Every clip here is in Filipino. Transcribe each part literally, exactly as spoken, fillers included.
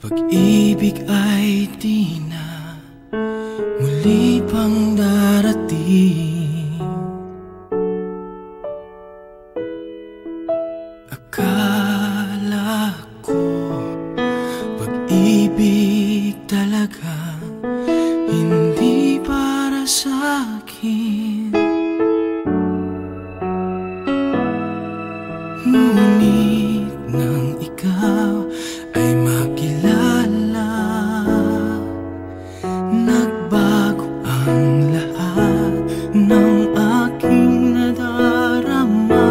Pag-ibig ay di na muli pang darating. Akala ko pag-ibig talaga hindi para sa'kin, ngunit nang ikaw ay makilala, nagbago ang lahat ng aking nadarama.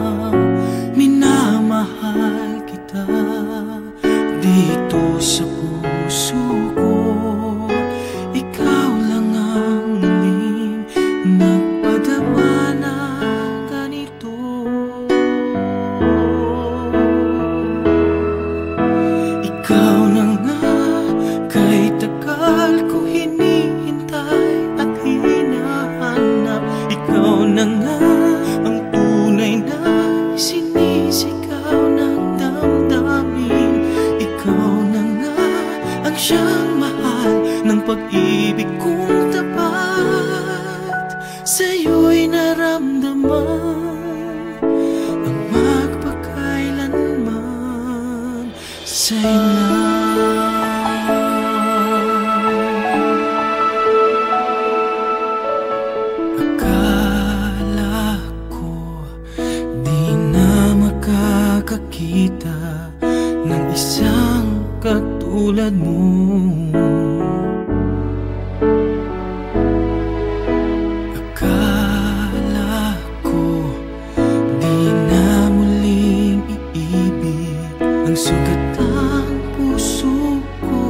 Minamahal kita dito sa puso ko, ikaw lang ang muling nagpadama na ganito. Ikaw na nga, kahit tagal ko hinihintay at hinahanap. Ikaw na nga ang tunay na sinisigaw ng damdamin. Ikaw na nga ang siyang mahal ng pag-ibig kong tapat. Sa'yo'y naramdaman ang magpakailanman. Sa'yo lang. Akala ko di na makakakita ng isang katulad mo. Akala ko di na muling iibig ang sugat ng puso ko.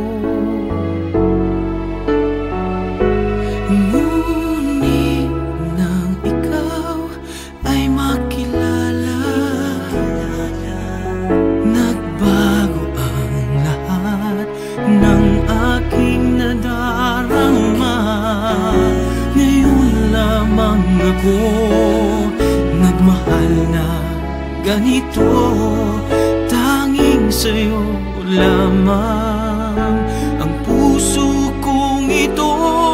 Ngunit nang ikaw ay makilala, nagbago ang lahat ng aking nadarama. Ngayon lamang ako nagmahal na ganito, tanging sa'yo lamang ang puso kong ito.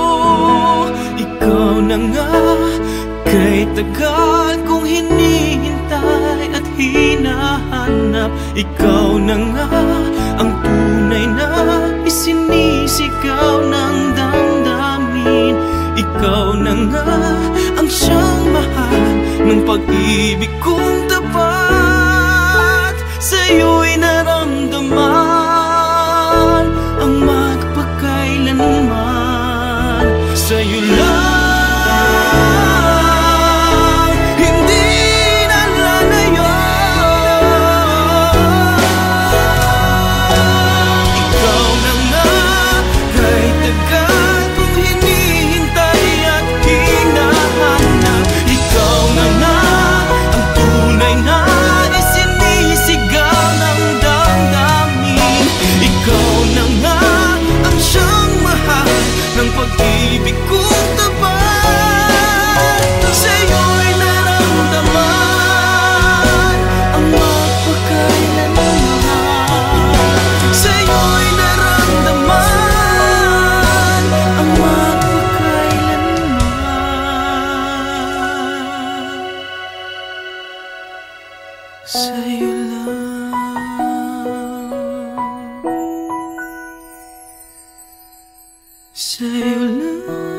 Ikaw na nga, kahit tagal kong hinihintay at hinahanap. Ikaw na nga ang tunay na isinisigaw ng damdamin. Ikaw na nga ang siyang mahal ng pag-ibig kong tapat. Sa'yo'y naramdaman ang magpakailanman. Sa'yo lang, hindi na lalayo. Ikaw na nga, kahit tagal kong hinihintay at hinahanap. Ikaw na nga ang tunay na isinisigaw ng damdamin. Ikaw na nga ang siyang mahal ng pag-ibig kong tapat. Sa'yo'y naramdaman ang magpakailanman. Sa'yo'y naramdaman ang magpakailanman. Sa'yo lang, sa'yo lang.